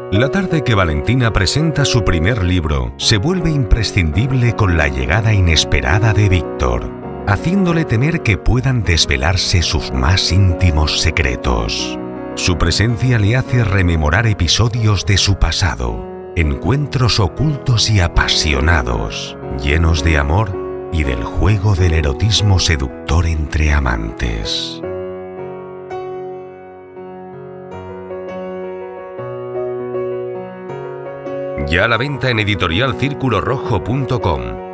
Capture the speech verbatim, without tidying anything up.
La tarde que Valentina presenta su primer libro se vuelve imprescindible con la llegada inesperada de Víctor, haciéndole temer que puedan desvelarse sus más íntimos secretos. Su presencia le hace rememorar episodios de su pasado, encuentros ocultos y apasionados, llenos de amor y del juego del erotismo seductor entre amantes. Ya a la venta en editorial círculo rojo punto com.